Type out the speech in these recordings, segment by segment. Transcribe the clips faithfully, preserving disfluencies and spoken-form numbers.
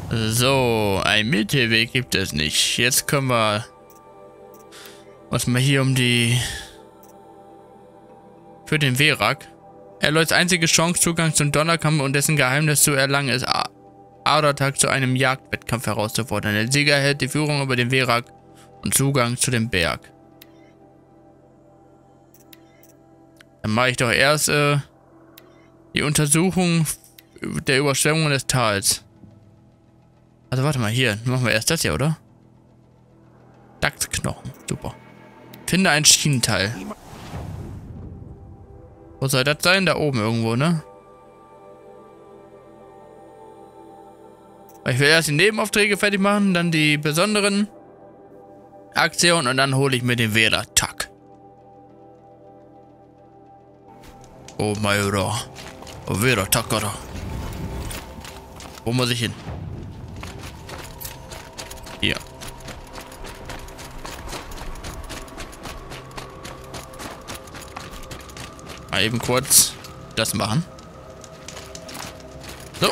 So, ein Mittelweg gibt es nicht. Jetzt können wir uns mal hier um die... Für den Verak. Aloys einzige Chance, Zugang zum Donnerkampf und dessen Geheimnis zu erlangen, ist Adertag zu einem Jagdwettkampf herauszufordern. Der Sieger erhält die Führung über den Verak und Zugang zu dem Berg. Dann mache ich doch erst äh, die Untersuchung der Überschwemmung des Tals. Also warte mal, hier. Machen wir erst das hier, oder? Dachsknochen. Super. Finde ein Schienenteil. Wo soll das sein? Da oben irgendwo, ne? Ich will erst die Nebenaufträge fertig machen, dann die besonderen Aktionen und dann hole ich mir den Verak. Oh mein Gott. Oh, Verak, oder? Wo muss ich hin? Hier. Mal eben kurz das machen. So.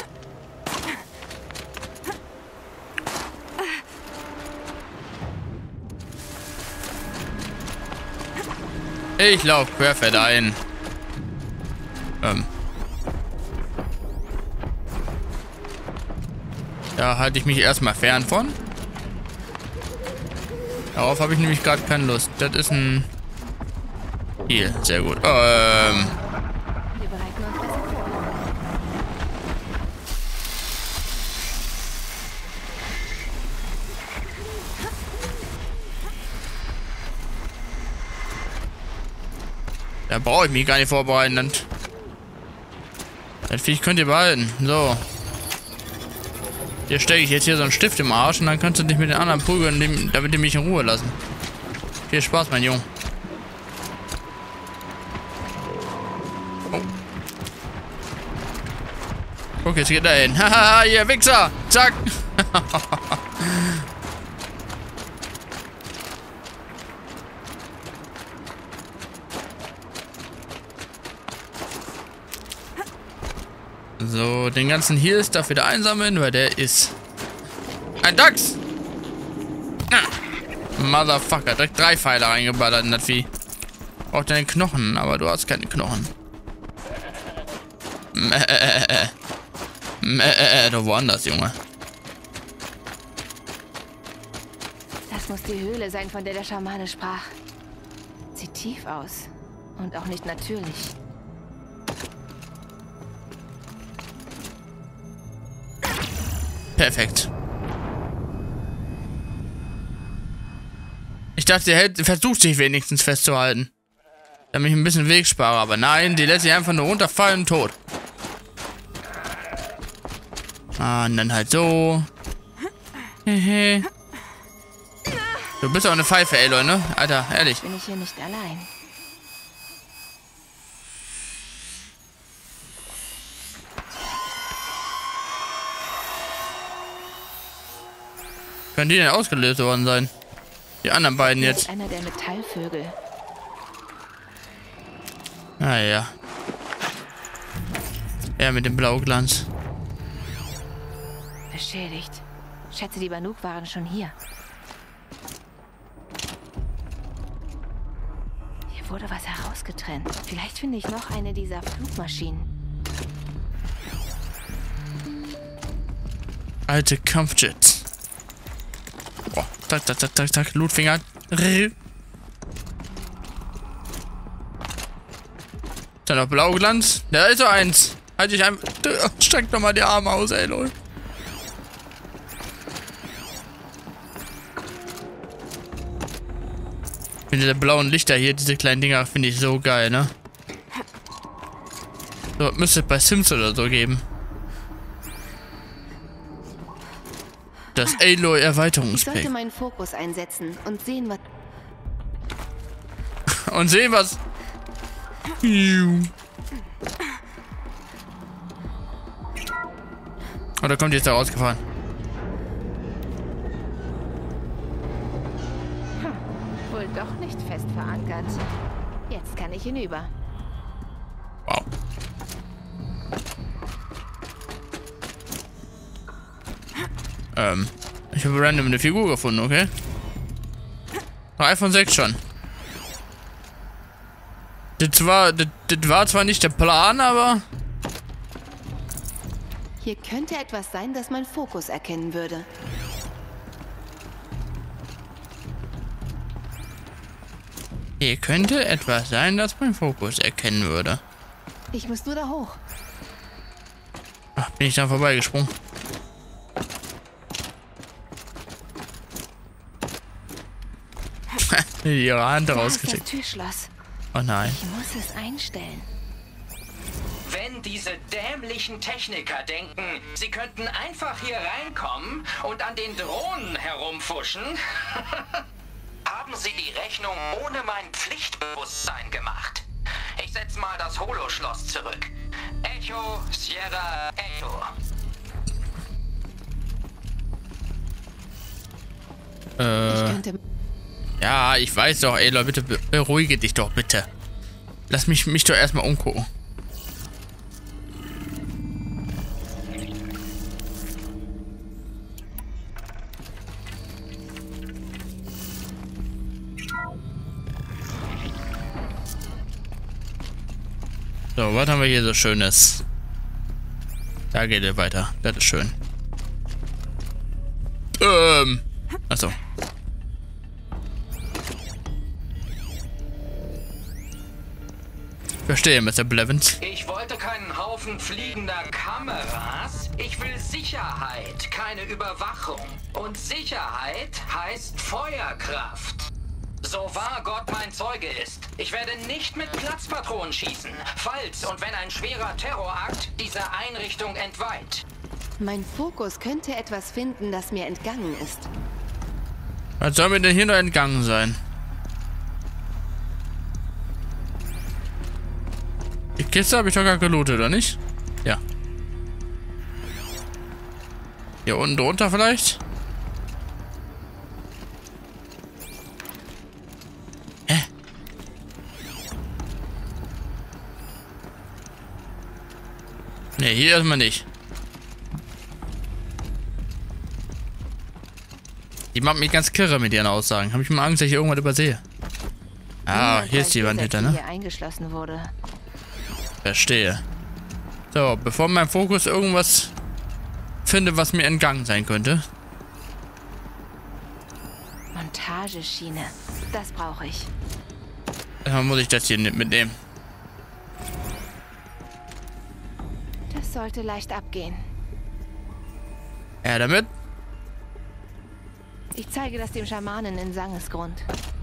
Ich laufe querfeld ein. Ähm. Da halte ich mich erstmal fern von. Darauf habe ich nämlich gerade keine Lust. Das ist ein... Hier, sehr gut. Ähm... Wir bereiten uns besser vor. Da brauche ich mich gar nicht vorbereiten. Dann das Viech könnt ihr behalten. So. Dir stecke ich jetzt hier so einen Stift im Arsch und dann kannst du dich mit den anderen prügeln, damit die mich in Ruhe lassen. Viel Spaß, mein Junge. Oh. Guck, jetzt geht er hin. Haha, ihr Wichser! Zack! So, den ganzen Heal-Stuff wieder einsammeln, weil der ist ein Dachs! Ah. Motherfucker, direkt drei Pfeile reingeballert in das Vieh. Braucht deine Knochen, aber du hast keine Knochen. Mäh. Mäh, du woanders, Junge. Das muss die Höhle sein, von der der Schamane sprach. Sieht tief aus. Und auch nicht natürlich. Perfekt. Ich dachte, er hält, versucht sich wenigstens festzuhalten. Damit ich ein bisschen Weg spare, aber nein, die lässt sich einfach nur runterfallen und tot. Ah, und dann halt so. Hehe. Du bist auch eine Pfeife, Aloy, ne? Alter, ehrlich. Bin ich hier nicht allein. Können die denn ausgelöst worden sein? Die anderen beiden jetzt. Einer der Metallvögel. Ah ja. Ja, mit dem Blauglanz. Beschädigt. Schätze, die Banuk waren schon hier. Hier wurde was herausgetrennt. Vielleicht finde ich noch eine dieser Flugmaschinen. Alte Kampfjets. Boah, tak, tak, tak, tak, tak, Lootfinger. Ist da noch Blauglanz? Da ist so eins. Halt dich einfach. Streck doch mal die Arme aus, ey, Leute. Ich finde diese blauen Lichter hier, diese kleinen Dinger, finde ich so geil, ne? So, müsste es bei Sims oder so geben. Das Aloy Ich Erweiterungspack. sollte meinen Fokus einsetzen und sehen, was... Und sehen, was... Oh, da kommt jetzt da rausgefahren. Hm, wohl doch nicht fest verankert. Jetzt kann ich hinüber. Wow. Ähm, ich habe random eine Figur gefunden, okay? drei von sechs schon. Das war, das, das war zwar nicht der Plan, aber... Hier könnte etwas sein, das mein Fokus erkennen würde. Hier könnte etwas sein, das mein Fokus erkennen würde. Ich muss nur da hoch. Ach, bin ich da vorbeigesprungen. Ihre Hand rausgeschickt. Das Türschloss. Oh nein. Ich muss es einstellen. Wenn diese dämlichen Techniker denken, sie könnten einfach hier reinkommen und an den Drohnen herumfuschen, haben sie die Rechnung ohne mein Pflichtbewusstsein gemacht. Ich setze mal das Holo-Schloss zurück. Echo, Sierra, Echo. Äh, Ich könnte... ja, ich weiß doch, ey, Leute, bitte beruhige dich doch bitte. Lass mich, mich doch erstmal umgucken. So, was haben wir hier so Schönes? Da geht er weiter. Das ist schön. Ähm. Achso. Verstehe, Mister Blevins. Ich wollte keinen Haufen fliegender Kameras. Ich will Sicherheit, keine Überwachung. Und Sicherheit heißt Feuerkraft. So wahr Gott mein Zeuge ist. Ich werde nicht mit Platzpatronen schießen, falls und wenn ein schwerer Terrorakt diese Einrichtung entweiht. Mein Fokus könnte etwas finden, das mir entgangen ist. Was soll mir denn hier noch entgangen sein? Die Kiste habe ich doch gar gelootet, oder nicht? Ja. Hier unten drunter vielleicht? Hä? Ne, hier erstmal nicht. Die macht mich ganz kirre mit ihren Aussagen. Habe ich mal Angst, dass ich irgendwas übersehe. Ah, hier ist die Wand hinter, ne? Hier eingeschlossen wurde. Verstehe. So, bevor mein Fokus irgendwas finde, was mir entgangen sein könnte. Montageschiene. Das brauche ich. Dann muss ich das hier mitnehmen. Das sollte leicht abgehen. Ja, damit. Ich zeige das dem Schamanen in Sangesgrund.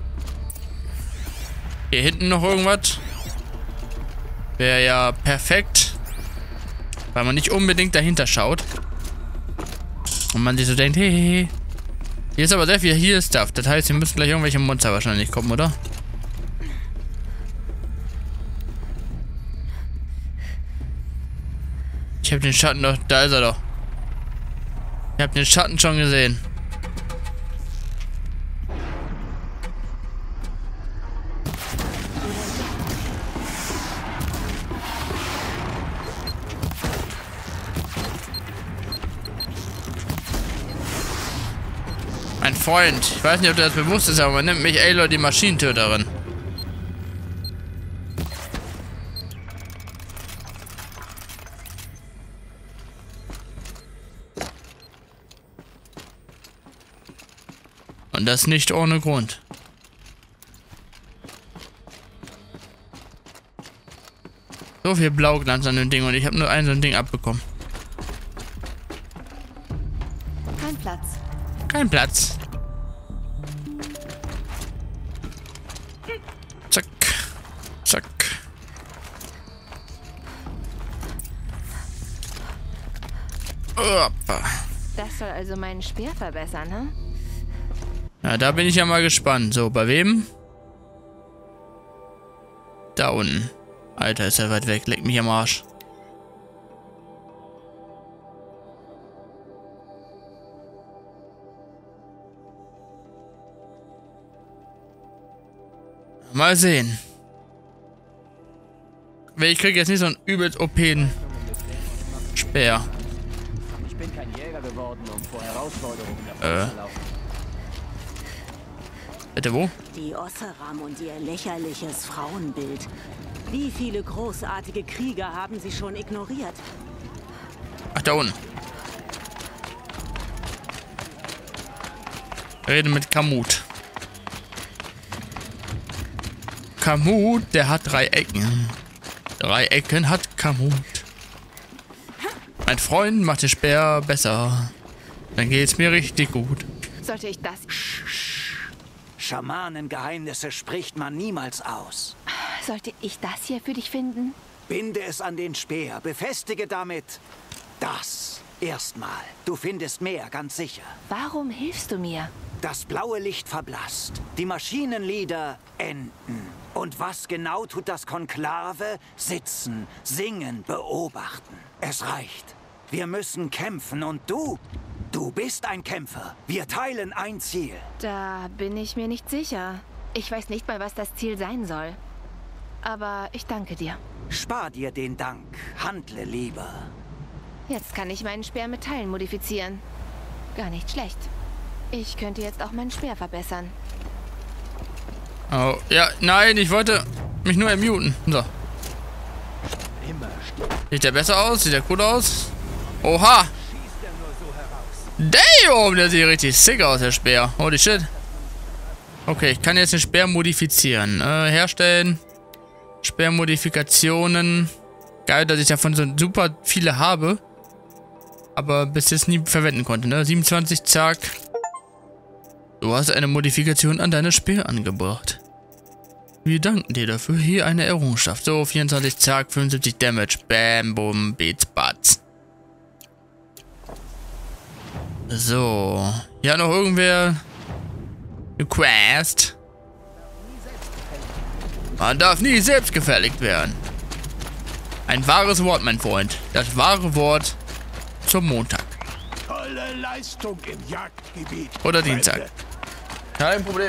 Hier hinten noch irgendwas. Wäre ja perfekt. Weil man nicht unbedingt dahinter schaut. Und man sich so denkt, hey, hey, hey. Hier ist aber sehr viel hier Stuff. Das heißt, hier müssen gleich irgendwelche Monster wahrscheinlich kommen, oder? Ich habe den Schatten doch. Da ist er doch. Ich habe den Schatten schon gesehen. Mein Freund, ich weiß nicht, ob dir das bewusst ist, aber man nennt mich Aloy die Maschinentöterin. Und das nicht ohne Grund. So viel Blauglanz an dem Ding und ich habe nur ein so ein Ding abbekommen. Kein Platz. Kein Platz. Zack. Zack. Opa. Das soll also meinen Speer verbessern, hm? Ja, da bin ich ja mal gespannt. So, bei wem? Da unten. Alter, ist er weit weg. Leck mich am Arsch. Mal sehen. Ich kriege jetzt nicht so einen übelst O P-en Speer. Ich bin kein Jäger geworden, um vor Herausforderungen Äh. zu laufen. Bitte wo? Die Osseram und ihr lächerliches Frauenbild. Wie viele großartige Krieger haben sie schon ignoriert? Ach, da unten. Rede mit Kamut. Kamut, der hat drei Ecken. Drei Ecken hat Kamut. Mein Freund macht den Speer besser. Dann geht's mir richtig gut. Sollte ich das... Schamanengeheimnisse spricht man niemals aus. Sollte ich das hier für dich finden? Binde es an den Speer, befestige damit das. Erstmal. Du findest mehr, ganz sicher. Warum hilfst du mir? Das blaue Licht verblasst. Die Maschinenlieder enden. Und was genau tut das Konklave? Sitzen, singen, beobachten. Es reicht. Wir müssen kämpfen und du, du bist ein Kämpfer. Wir teilen ein Ziel. Da bin ich mir nicht sicher. Ich weiß nicht mal, was das Ziel sein soll. Aber ich danke dir. Spar dir den Dank. Handle lieber. Jetzt kann ich meinen Speer mit Teilen modifizieren. Gar nicht schlecht. Ich könnte jetzt auch meinen Speer verbessern. Oh, ja, nein, ich wollte mich nur ermuten. So. Sieht der besser aus? Sieht der cool aus? Oha! Damn, der sieht richtig sick aus, der Speer. Holy shit. Okay, ich kann jetzt den Speer modifizieren. Äh, herstellen. Speermodifikationen. Geil, dass ich davon so super viele habe. Aber bis jetzt nie verwenden konnte, ne? siebenundzwanzig, zack. Du hast eine Modifikation an deine Speer angebracht. Wir danken dir dafür. Hier eine Errungenschaft. So, vierundzwanzig, zack, fünfundsiebzig Damage. Bam, boom, beats, bats. So. Hier hat noch irgendwer eine Quest. Man darf nie selbstgefällig werden. Ein wahres Wort, mein Freund. Das wahre Wort zum Montag. Tolle Leistung im Jagdgebiet. Oder Dienstag. Kein Problem.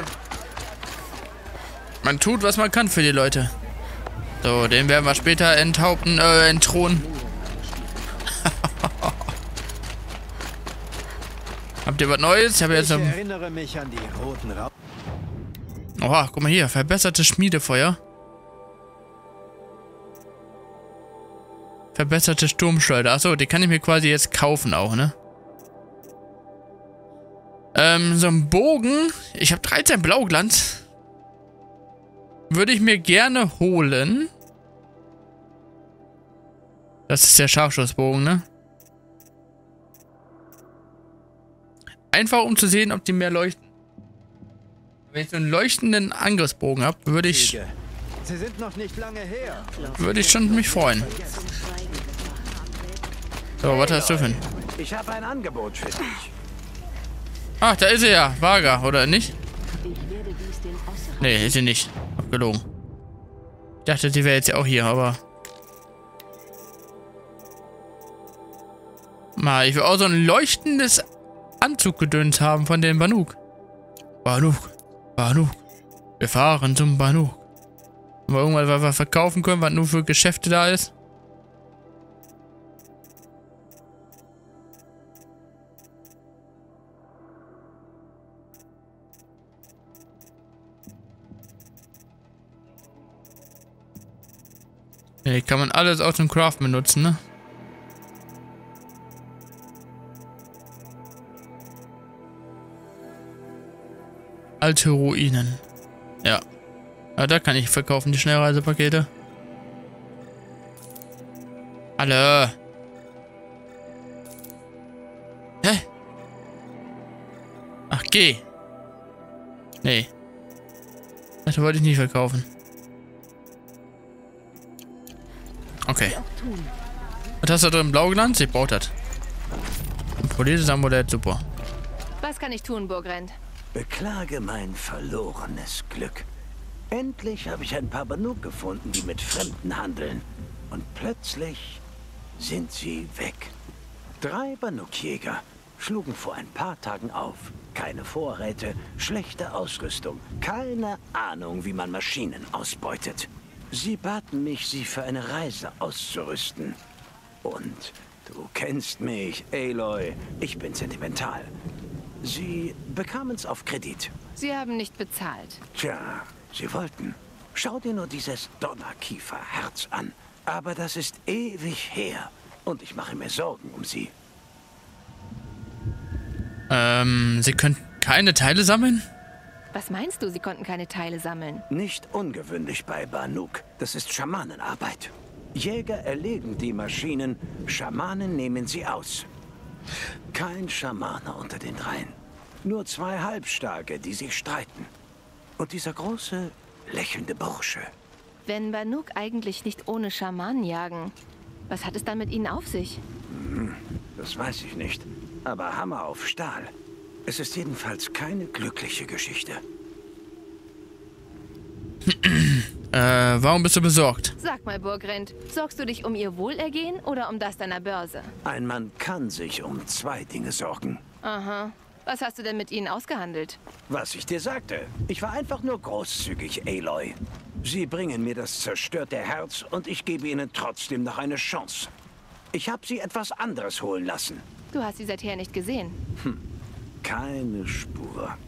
Man tut, was man kann für die Leute. So, den werden wir später enthaupten, äh, entthronen. Habt ihr was Neues? Ich habe jetzt... Ich Ähm erinnere mich an die roten Ra Oha, guck mal hier. Verbessertes Schmiedefeuer. Verbesserte Sturmschleuder. Achso, die kann ich mir quasi jetzt kaufen auch, ne? Ähm, so ein Bogen. Ich habe dreizehn Blauglanz. Würde ich mir gerne holen. Das ist der Scharfschussbogen, ne? Einfach um zu sehen, ob die mehr leuchten. Wenn ich so einen leuchtenden Angriffsbogen habe, würde ich... Sie sind noch nicht lange her. Würde ich schon mich freuen. So, was hast du für ein... Ich habe ein Angebot für dich. Ach, da ist sie ja. Vaga, oder nicht? Nee, ist sie nicht. Hab gelogen. Ich dachte, sie wäre jetzt ja auch hier, aber... Mal, ich will auch so ein leuchtendes Anzuggedöns haben von den Banuk. Banuk. Banuk. Wir fahren zum Banuk. Mal irgendwann, was wir verkaufen können, was nur für Geschäfte da ist. Nee, kann man alles auch zum Craft benutzen, ne? Alte Ruinen. Ja. Ja, da kann ich verkaufen, die Schnellreisepakete. Alle. Hä? Ach, geh. Nee. Das wollte ich nicht verkaufen. Okay. Was hast du drin? Blauglanz? Ich brauche das. Ein poliertes Amulett, super. Was kann ich tun, Burgrend? Beklage mein verlorenes Glück. Endlich habe ich ein paar Banuk gefunden, die mit Fremden handeln. Und plötzlich sind sie weg. Drei Banuk-Jäger schlugen vor ein paar Tagen auf. Keine Vorräte, schlechte Ausrüstung, keine Ahnung, wie man Maschinen ausbeutet. Sie baten mich, sie für eine Reise auszurüsten. Und Du kennst mich, Aloy. Ich bin sentimental. Sie bekamen es auf Kredit. Sie haben nicht bezahlt. Tja, sie wollten. Schau dir nur dieses Donnerkieferherz an. Aber das ist ewig her. Und ich mache mir Sorgen um sie. Ähm, Sie können keine Teile sammeln? Was meinst du, sie konnten keine Teile sammeln? Nicht ungewöhnlich bei Banuk. Das ist Schamanenarbeit. Jäger erlegen die Maschinen, Schamanen nehmen sie aus. Kein Schamane unter den dreien. Nur zwei Halbstarke, die sich streiten. Und dieser große, lächelnde Bursche. Wenn Banuk eigentlich nicht ohne Schamanen jagen, was hat es dann mit ihnen auf sich? Hm, das weiß ich nicht. Aber Hammer auf Stahl. Es ist jedenfalls keine glückliche Geschichte. äh, warum bist du besorgt? Sag mal, Burgrend, sorgst du dich um ihr Wohlergehen oder um das deiner Börse? Ein Mann kann sich um zwei Dinge sorgen. Aha. Was hast du denn mit ihnen ausgehandelt? Was ich dir sagte. Ich war einfach nur großzügig, Aloy. Sie bringen mir das zerstörte Herz und ich gebe ihnen trotzdem noch eine Chance. Ich habe sie etwas anderes holen lassen. Du hast sie seither nicht gesehen. Hm. Keine Spur.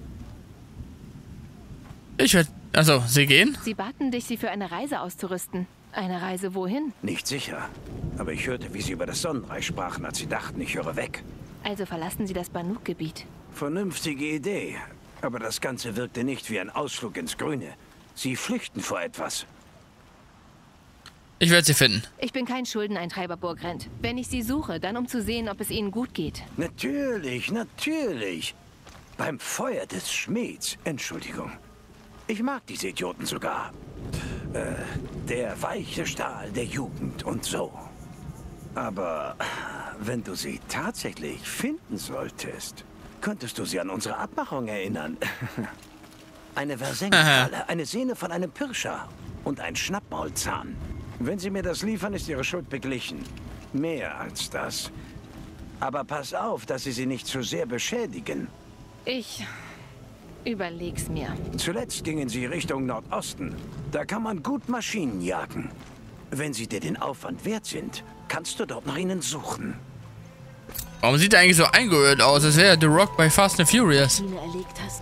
Ich werde... Also, Sie gehen? Sie baten dich, sie für eine Reise auszurüsten. Eine Reise wohin? Nicht sicher. Aber ich hörte, wie sie über das Sonnenreich sprachen, als sie dachten, ich höre weg. Also verlassen sie das Banuk-Gebiet. Vernünftige Idee. Aber das Ganze wirkte nicht wie ein Ausflug ins Grüne. Sie flüchten vor etwas. Ich werde sie finden. Ich bin kein Schuldeneintreiber, Burgrend. Wenn ich sie suche, dann um zu sehen, ob es ihnen gut geht. Natürlich, natürlich. Beim Feuer des Schmieds. Entschuldigung. Ich mag diese Idioten sogar. Äh, der weiche Stahl der Jugend und so. Aber wenn du sie tatsächlich finden solltest, könntest du sie an unsere Abmachung erinnern. Eine Versenkenfalle, eine Sehne von einem Pirscher und ein Schnappmaulzahn. Wenn sie mir das liefern, ist ihre Schuld beglichen. Mehr als das. Aber pass auf, dass sie sie nicht zu sehr beschädigen. Ich überleg's mir. Zuletzt gingen sie Richtung Nordosten. Da kann man gut Maschinen jagen. Wenn sie dir den Aufwand wert sind, kannst du dort nach ihnen suchen. Warum sieht er eigentlich so eingeölt aus? Als wäre The Rock bei Fast and Furious. Erlegt hast.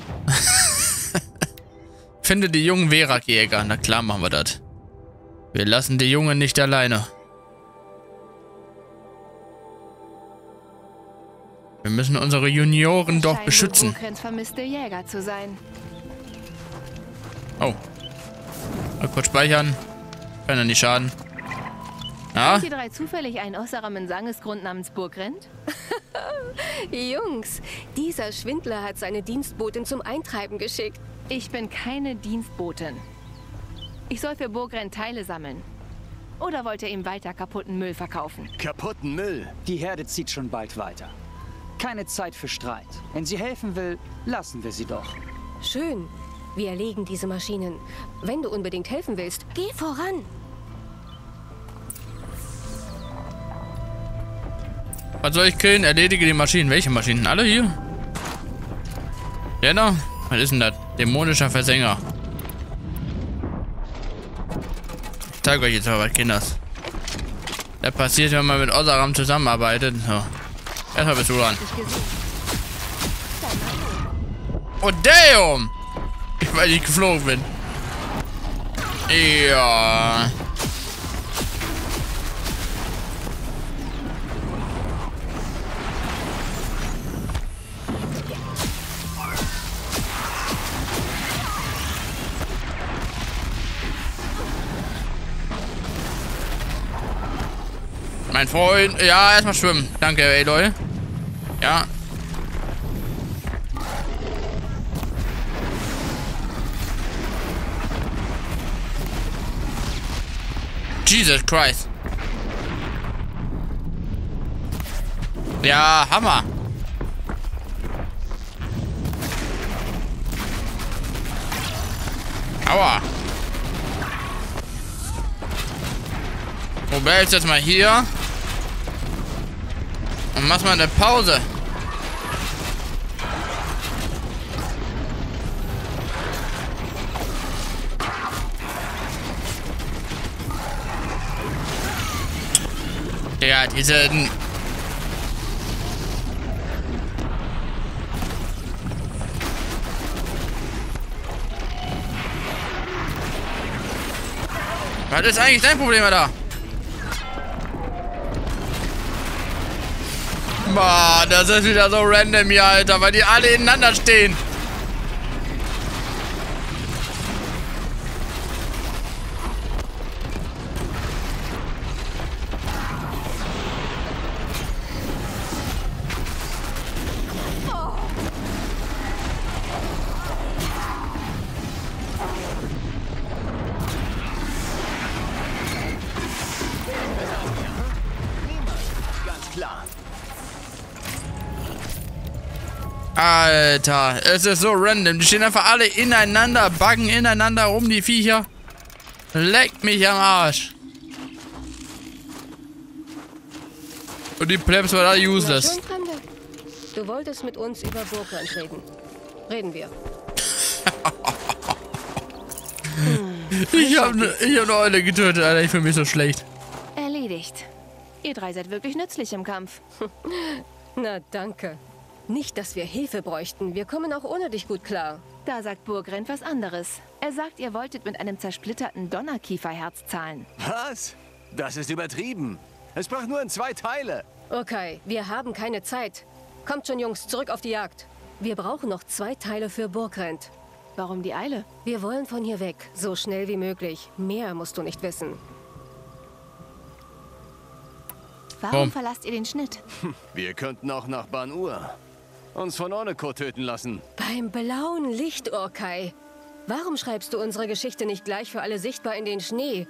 Finde die jungen Verak-Jäger. Na klar machen wir das. Wir lassen die Jungen nicht alleine. Wir müssen unsere Junioren doch beschützen. Vermisste Jäger zu sein. Oh. Mal kurz speichern. Kann ja nicht schaden. Ja? Sind die drei zufällig ein Osseram in Sangesgrund namens Burgrend? Jungs, dieser Schwindler hat seine Dienstbotin zum Eintreiben geschickt. Ich bin keine Dienstbotin. Ich soll für Burgrend Teile sammeln. Oder wollt ihr ihm weiter kaputten Müll verkaufen? Kaputten Müll? Die Herde zieht schon bald weiter. Keine Zeit für Streit. Wenn sie helfen will, lassen wir sie doch. Schön. Wir erlegen diese Maschinen. Wenn du unbedingt helfen willst, geh voran. Was soll ich killen? Erledige die Maschinen. Welche Maschinen? Alle hier? Genau. Was ist denn das? Dämonischer Versänger. Ich zeige euch jetzt mal was, Kinders. Das passiert, wenn man mit Osseram zusammenarbeitet. So. Erstmal bist du dran. Oh, damn! Weil ich geflogen bin. Ja. Mein Freund. Ja, erstmal schwimmen. Danke, ey, Leute. Ja. Jesus Christ. Ja, Hammer. Aua. Wo bleibst du jetzt mal hier? Und mach mal eine Pause. Ja, Ja, diese... Was ist eigentlich dein Problem da? Boah, das ist wieder so random hier, Alter, weil die alle ineinander stehen. Alter, es ist so random. Die stehen einfach alle ineinander, buggen ineinander rum, die Viecher. Leckt mich am Arsch. Und die Plebs waren alle useless. Du wolltest mit uns über Burgland reden. Reden wir. ich habe ne, ich hab eine Eule getötet, Alter. Ich fühle mich so schlecht. Erledigt. Ihr drei seid wirklich nützlich im Kampf. Na, danke. Nicht, dass wir Hilfe bräuchten. Wir kommen auch ohne dich gut klar. Da sagt Burgrent was anderes. Er sagt, ihr wolltet mit einem zersplitterten Donnerkieferherz zahlen. Was? Das ist übertrieben. Es brach nur in zwei Teile. Okay, wir haben keine Zeit. Kommt schon, Jungs, zurück auf die Jagd. Wir brauchen noch zwei Teile für Burgrent. Warum die Eile? Wir wollen von hier weg, so schnell wie möglich. Mehr musst du nicht wissen. Warum Warum? verlasst ihr den Schnitt? Wir könnten auch nach Ban-Ur uns von Orneko töten lassen. Beim blauen Licht, Orkai. Warum schreibst du unsere Geschichte nicht gleich für alle sichtbar in den Schnee?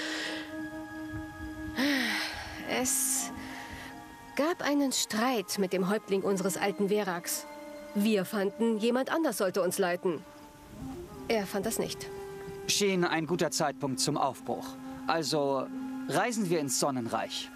Es gab einen Streit mit dem Häuptling unseres alten Veraks. Wir fanden, jemand anders sollte uns leiten. Er fand das nicht. Schien ein guter Zeitpunkt zum Aufbruch. Also reisen wir ins Sonnenreich.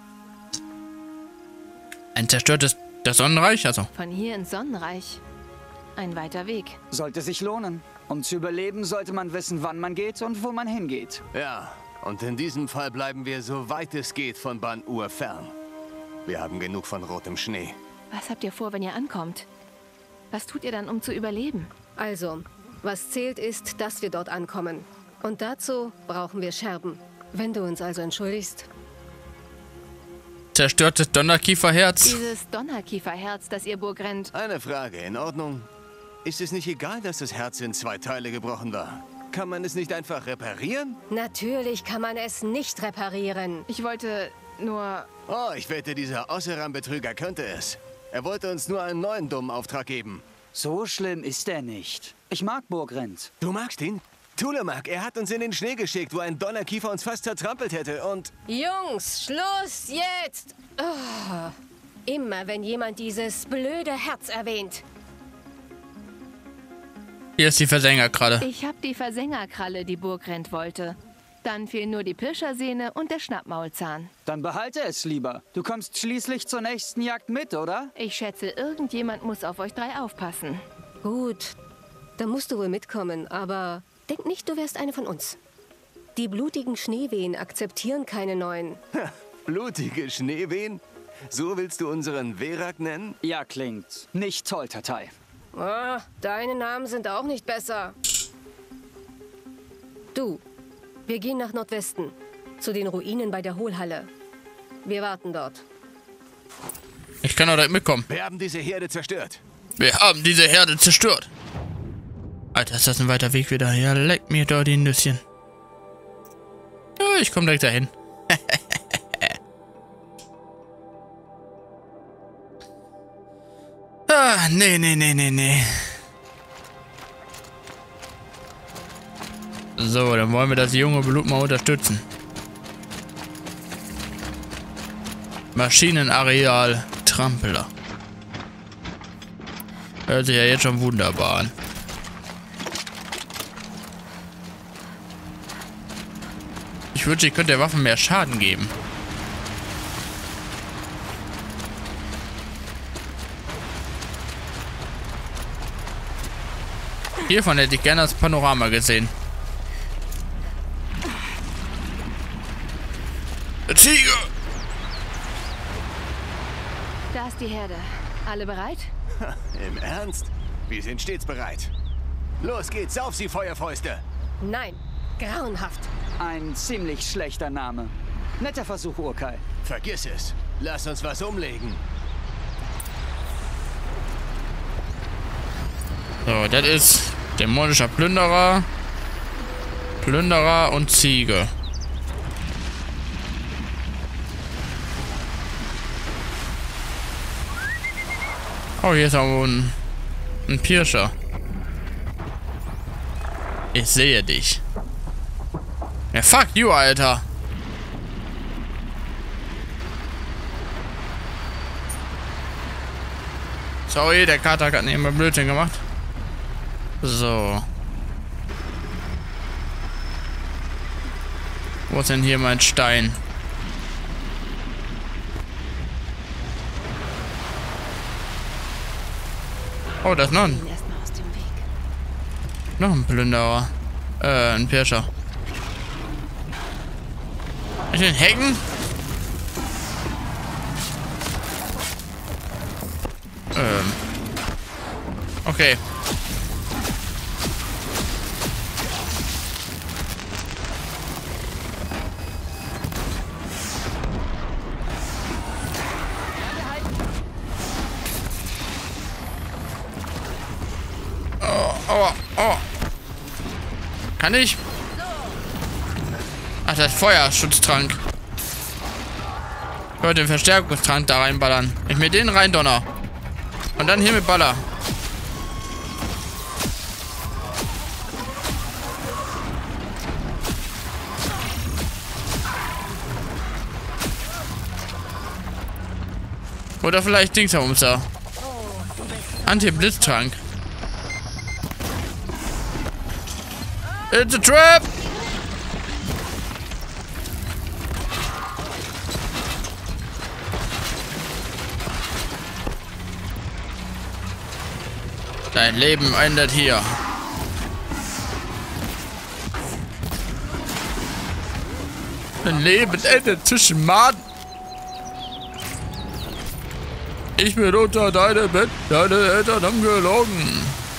Ein zerstörtes das Sonnenreich, also. Von hier ins Sonnenreich. Ein weiter Weg. Sollte sich lohnen. Um zu überleben, sollte man wissen, wann man geht und wo man hingeht. Ja, und in diesem Fall bleiben wir so weit es geht von Ban-Ur fern. Wir haben genug von rotem Schnee. Was habt ihr vor, wenn ihr ankommt? Was tut ihr dann, um zu überleben? Also, was zählt ist, dass wir dort ankommen. Und dazu brauchen wir Scherben. Wenn du uns also entschuldigst. Zerstörtes Donnerkieferherz. Dieses Donnerkieferherz, das ihr Burgrent... Eine Frage, in Ordnung? Ist es nicht egal, dass das Herz in zwei Teile gebrochen war? Kann man es nicht einfach reparieren? Natürlich kann man es nicht reparieren. Ich wollte nur... Oh, ich wette, dieser Osseram-Betrüger könnte es. Er wollte uns nur einen neuen dummen Auftrag geben. So schlimm ist er nicht. Ich mag Burgrent. Du magst ihn? Tulemak, er hat uns in den Schnee geschickt, wo ein Donnerkiefer uns fast zertrampelt hätte und... Jungs, Schluss jetzt! Oh, immer wenn jemand dieses blöde Herz erwähnt. Hier ist die Versengerkralle. Ich hab die Versengerkralle, die Burgrent wollte. Dann fehlen nur die Pirschersehne und der Schnappmaulzahn. Dann behalte es lieber. Du kommst schließlich zur nächsten Jagd mit, oder? Ich schätze, irgendjemand muss auf euch drei aufpassen. Gut, dann musst du wohl mitkommen, aber denk nicht, du wärst eine von uns. Die blutigen Schneewehen akzeptieren keine neuen. Ha, blutige Schneewehen? So willst du unseren Verak nennen? Ja, klingt nicht toll, Tatei. Oh, deine Namen sind auch nicht besser. Du, wir gehen nach Nordwesten, zu den Ruinen bei der Hohlhalle. Wir warten dort. Ich kann auch direkt mitkommen. Wir haben diese Herde zerstört. Wir haben diese Herde zerstört. Alter, ist das ein weiter Weg wieder? Ja, leck mir doch die Nüsschen. Ja, ich komme direkt dahin. ah, nee, nee, nee, nee, nee. So, dann wollen wir das junge Blut mal unterstützen. Maschinenareal Trampeler. Hört sich ja jetzt schon wunderbar an. Ich wünschte, ich könnte der Waffe mehr Schaden geben. Hiervon hätte ich gerne das Panorama gesehen. Tiger! die Herde. Alle bereit? Im Ernst? Wir sind stets bereit. Los geht's, auf Sie, Feuerfäuste! Nein, grauenhaft. Ein ziemlich schlechter Name. Netter Versuch, Urkai. Vergiss es. Lass uns was umlegen. So, das ist dämonischer Plünderer, Plünderer und Ziege. Oh, hier ist auch ein, ein Pirscher. Ich sehe dich. Ja, fuck you, Alter. Sorry, der Kater hat nicht immer Blödsinn gemacht. So. Wo ist denn hier mein Stein? Oh, da ist noch ein, Erstmal aus dem Weg. noch ein Plünderer. Äh, ein Pirscher. Ich den Hecken? Ähm. Okay. Oh, oh, oh. Kann ich? Ach, das ist Feuerschutztrank. Ich wollte den Verstärkungstrank da reinballern. Ich mir den rein donner. Und dann hier mit Baller. Oder vielleicht Dings herum da. Anti-Blitztrank. It's a trap! Dein Leben endet hier. Dein Leben endet zwischen Mann. Ich bin unter deinem Bett, deine Eltern haben gelogen.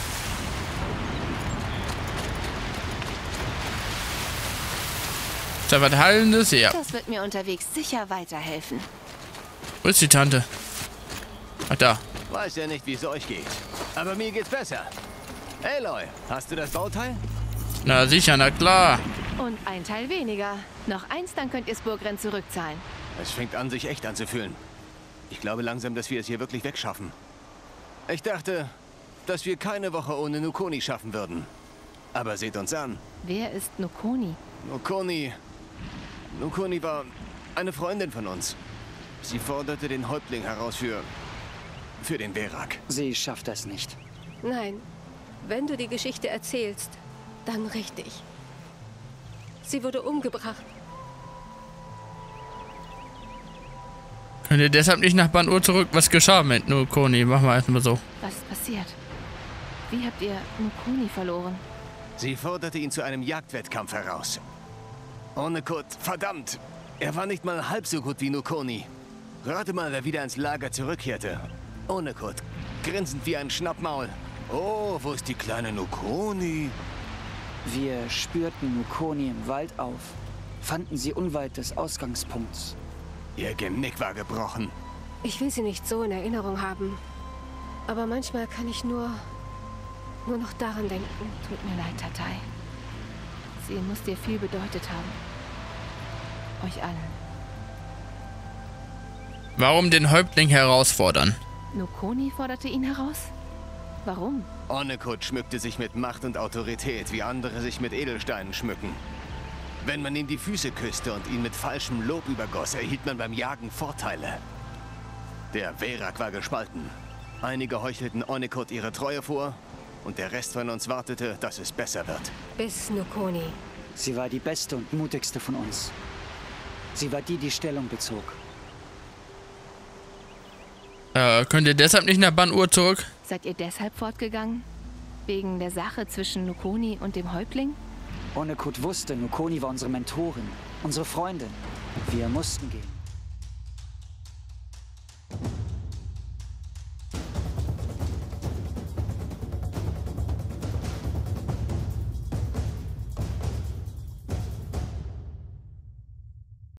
Ist da was Heilendes? Ja. Das wird mir unterwegs sicher weiterhelfen. Wo ist die Tante? Ach, da. Weiß ja nicht, wie es euch geht. Aber mir geht's besser. Aloy, hast du das Bauteil? Na sicher, na klar. Und ein Teil weniger. Noch eins, dann könnt ihr Spurgren zurückzahlen. Es fängt an, sich echt anzufühlen. Ich glaube langsam, dass wir es hier wirklich wegschaffen. Ich dachte, dass wir keine Woche ohne Nukoni schaffen würden. Aber seht uns an. Wer ist Nukoni? Nukoni... Nukoni war eine Freundin von uns. Sie forderte den Häuptling heraus für... für den Verak. Sie schafft das nicht. Nein, wenn du die Geschichte erzählst, dann richtig. Sie wurde umgebracht. Könnt ihr deshalb nicht nach Ban-Ur zurück? Was geschah mit Nukoni? Machen wir erstmal so. Was ist passiert? Wie habt ihr Nukoni verloren? Sie forderte ihn zu einem Jagdwettkampf heraus. Onekut, verdammt! Er war nicht mal halb so gut wie Nukoni. Rate mal, wer wieder ins Lager zurückkehrte. Onekut, grinsend wie ein Schnappmaul. Oh, wo ist die kleine Nukoni? Wir spürten Nukoni im Wald auf, fanden sie unweit des Ausgangspunkts. Ihr Genick war gebrochen. Ich will sie nicht so in Erinnerung haben. Aber manchmal kann ich nur... nur noch daran denken. Tut mir leid, Tatai. Sie muss dir viel bedeutet haben. Euch allen. Warum den Häuptling herausfordern? Nukoni forderte ihn heraus? Warum? Onekut schmückte sich mit Macht und Autorität, wie andere sich mit Edelsteinen schmücken. Wenn man ihm die Füße küsste und ihn mit falschem Lob übergoss, erhielt man beim Jagen Vorteile. Der Verak war gespalten. Einige heuchelten Onekut ihre Treue vor und der Rest von uns wartete, dass es besser wird. Bis Nukoni. Sie war die beste und mutigste von uns. Sie war die, die Stellung bezog. Äh, könnt ihr deshalb nicht nach Ban-Ur zurück? Seid ihr deshalb fortgegangen? Wegen der Sache zwischen Nukoni und dem Häuptling? Onekut wusste, Nukoni war unsere Mentorin, unsere Freundin. Wir mussten gehen.